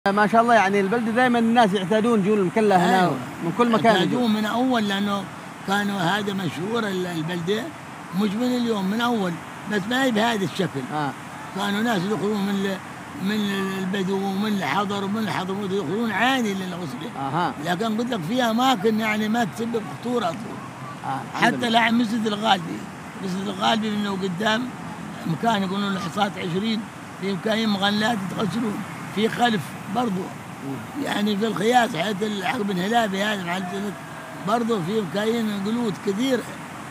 ما شاء الله يعني البلدة دائما الناس يعتادون يجون المكلا هنا. أيوة. من كل مكان يعتادون من أول، لأنه كانوا هذا مشهور البلدة، مش من اليوم، من أول، بس ما هي بهذا الشكل. كانوا ناس يدخلون من البدو ومن الحضر ومن الحضرموت يدخلون عادي للغسل. لكن قلت لك في أماكن يعني ما تسبب خطورة أصلا. حتى لا مسجد الغالبي، مسجد الغالبي منه قدام مكان يقولون الحصات 20، في مكاين مغلات يتغسلون، في خلف برضو يعني في الخياس حيث الحق بن هلابي هذا مع الجنة برضو في مكاين قلوت كثيرة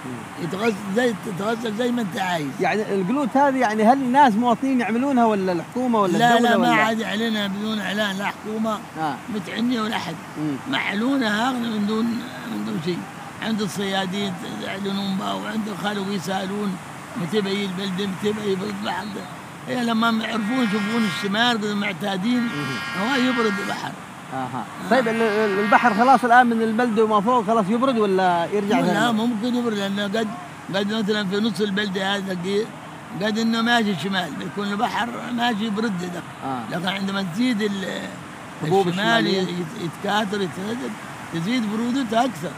تتغسل زي ما انت عايز. يعني القلوت هذه يعني هل الناس مواطنين يعملونها ولا الحكومة ولا الدولة؟ لا ما عاد يعلنها بدون اعلان، لا حكومة متعنية ولا احد، معلونها من دون شيء. عند الصيادين يعلنون بها، وعند الخلق يسالون متى بيجي البلدة، متى بيجي البحر. هي لما يعرفون يشوفون الشمال معتادين هو يبرد البحر. طيب البحر خلاص الآن من البلدة وما فوق خلاص يبرد ولا يرجع؟ لا ممكن يبرد، لأنه قد مثلا في نص البلدة هذا قد إنه ماشي الشمال بيكون البحر ماشي يبرد ده. لكن عندما تزيد الشمال يتكاثر تزيد برودته أكثر.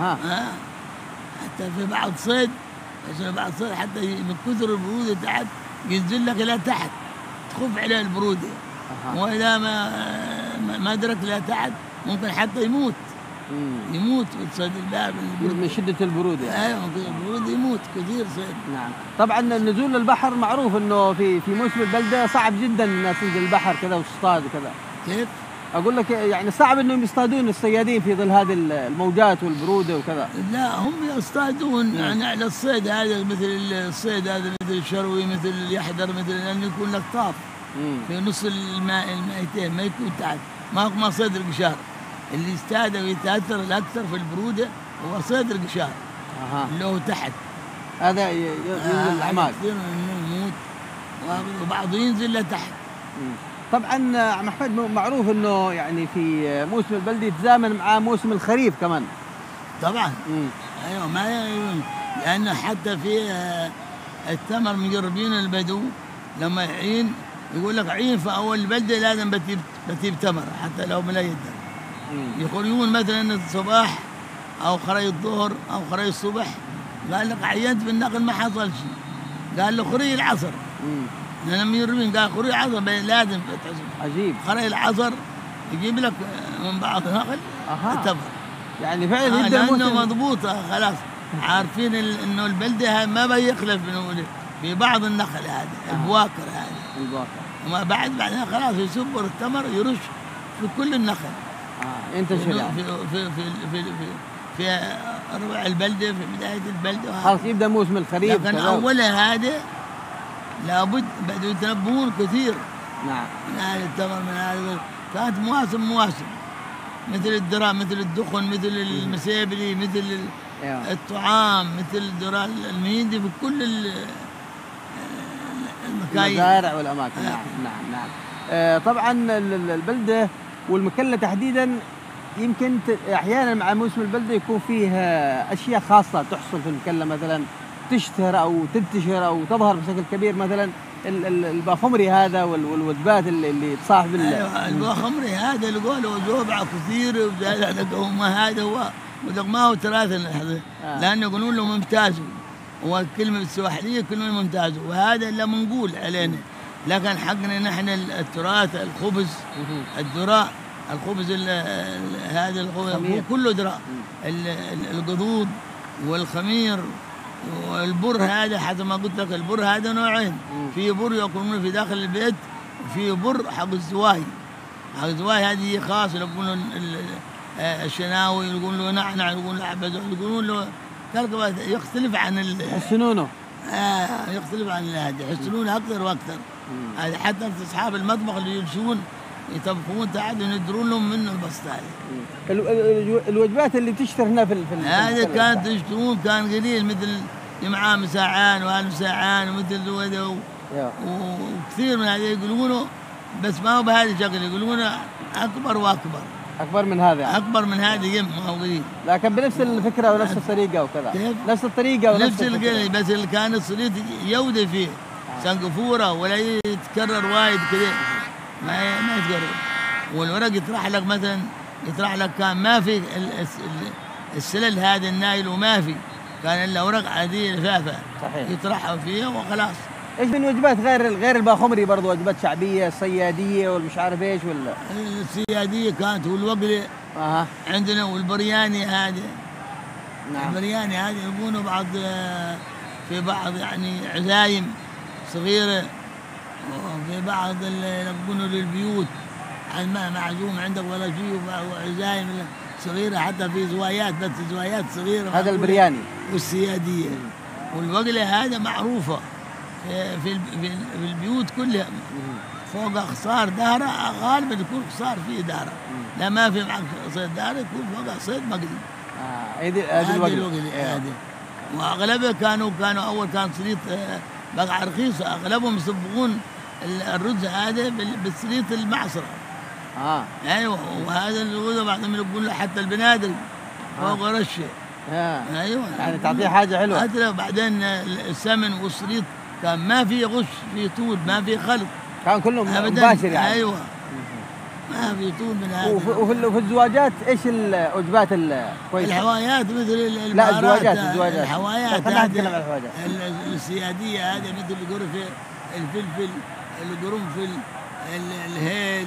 حتى في بعض صيد حتى من كثر البرودة تحت ينزل لك إلى تحت تخف عليه البرودة. وإذا ما أدرك إلى تحت ممكن حتى يموت صيد الباب من شدة البرودة. أيوة البرودة يموت كثير صيد. نعم. طبعا النزول للبحر معروف إنه في موسم البلدة صعب جدا الناس تنزل البحر كذا وتصطاد وكذا. كيف؟ أقول لك يعني صعب إنهم يصطادون الصيادين في ظل هذه الموجات والبرودة وكذا. لا هم يصطادون يعني على الصيد هذا، مثل الصيد هذا مثل الشروي، مثل اليحدر، مثل أن يكون لك طاف في نص المائتين، ما يكون تحت، ما صيد القشار. اللي يستاهل ويتأثر الأكثر في البرودة هو صيد القشار اللي هو تحت. هذا ينزل الأعماق. يموت وبعضه ينزل لتحت. طبعا عم أحمد معروف إنه يعني في موسم البلدي يتزامن مع موسم الخريف كمان. طبعا. أيوة لأنه حتى في التمر مجربين البدو لما يعين يقول لك عين في أول البلدة لازم بتجيب تمر حتى لو ملايين. يقولون مثلا الصباح أو خري الظهر أو خري الصبح، قال لك عينت في النقل ما حصل شيء، قال له خري العصر. لأن مجربين قال خري العصر لازم تحسب. عجيب. خري العصر يجيب لك من بعض نقل التمر. يعني فعلا لأنه مضبوطة خلاص، عارفين إنه البلدة ما بيخلف في بعض النخل هذا البواكر هذا. وما بعدها خلاص يصبر التمر يرش في كل النخل. ينتشر يعني في ربع البلدة، في بداية البلدة خلاص يبدأ موسم الخريف. لكن أولها هذا لابد بدوا يتنبهون كثير. نعم. من هذا التمر، من هذا كانت مواسم مثل الذرة، مثل الدخن، مثل المسيبلي، مثل الطعام، مثل الذرة المهندي، في كل المزارع والأماكن. نعم. طبعا البلدة والمكلا تحديدا يمكن أحيانا مع موسم البلدة يكون فيه أشياء خاصة تحصل في المكلا، مثلا تشتهر أو تنتشر أو تظهر بشكل كبير، مثلا البافمري هذا والوجبات اللي تصاحب. أيوة البافمري هذا اللي قالوا زوبعة كثير هذا هو ما هو تراث لأنه يقولون له ممتاز، هو كلمة السواحلية كلمة ممتاز، وهذا اللي منقول علينا. لكن حقنا نحن التراث، الخبز، الذراء، الخبز هذا الخبز كله ذراء، القضوض والخمير والبر. هذا حسب ما قلت لك البر هذا نوعين، في بر يكونون في داخل البيت، وفي بر حق الزواي. حق الزواي هذه خاص، يقولون الشناوي، يقولون له نعنع، يقولون له حبذا، يقولون له يختلف عن يحسنونه. يختلف عن هذا، يحسنونه أكثر وأكثر. هذا حتى أصحاب المطبخ اللي يمشون يطبخون تحت يندرون لهم منه البسط هذا. الوجبات اللي تشتهر هنا في هذا كانت تشتهون كان قليل، مثل معاه مساعان وهالمساعان ومثل ذو وكثير من هذا يقولونه، بس ما هو بهذا الشكل، يقولونه أكبر وأكبر. أكبر من هذا يعني. أكبر من هذا ما هو قليل، لكن بنفس الفكرة ونفس الطريقة وكذا. كيف؟ نفس الطريقة ونفس القليل، بس اللي كان الصليط يودي فيه سنقفورة ولا يتكرر وايد كذا، ما يتكرر. والورق يطرح لك مثلا، يطرح لك كان ما في السلل هذا النايل وما في، كان الا اوراق عاديه لفافه صحيح يطرحها فيها وخلاص. ايش من وجبات غير الباخمري برضه، وجبات شعبيه صياديه والمش عارف ايش ولا؟ السياديه كانت والوقله عندنا، والبرياني هذا. نعم. البرياني هذا يكونوا بعض في بعض يعني عزايم صغيره، وفي بعض يكونوا للبيوت ما معزوم عندك ولا شيء، وعزايم صغيره حتى في زوايات، بس زوايات صغيره. هذا البرياني والسياديه. والوقله هذا معروفه في البيوت كلها. فوق اخصار دهره غالبا يكون اخصار فيه دهره، لا ما في معك صيد دهره، يكون فوق صيد مقلي. هذه الوقله هذه. واغلبها كانوا اول كان سليط بقعه رخيصه، اغلبهم يصبغون الرز هذا بالسليط المعصره. ايوه. وهذا اللي بعضهم يقول له حتى البنادري فوق رشه. ايوه يعني تعطيه حاجه حلوه. حتى بعدين السمن والسليط كان ما في غش، في طول، ما في خلط، كان كله مباشر يعني. ايوه ما في طول من هذا. وفي الزواجات ايش الوجبات الكويسه؟ الحوايات مثل لا الزواجات الحوايات خلينا نتكلم عن الحواجات. السياديه هذه مثل القرفه، الفلفل، القرنفل، الهيل،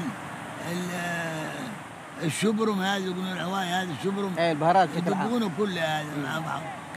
الشبرم، هذا يقولون الحوايه هذا الشبرم. البهارات يطبقونه كلها هذا مع بعض.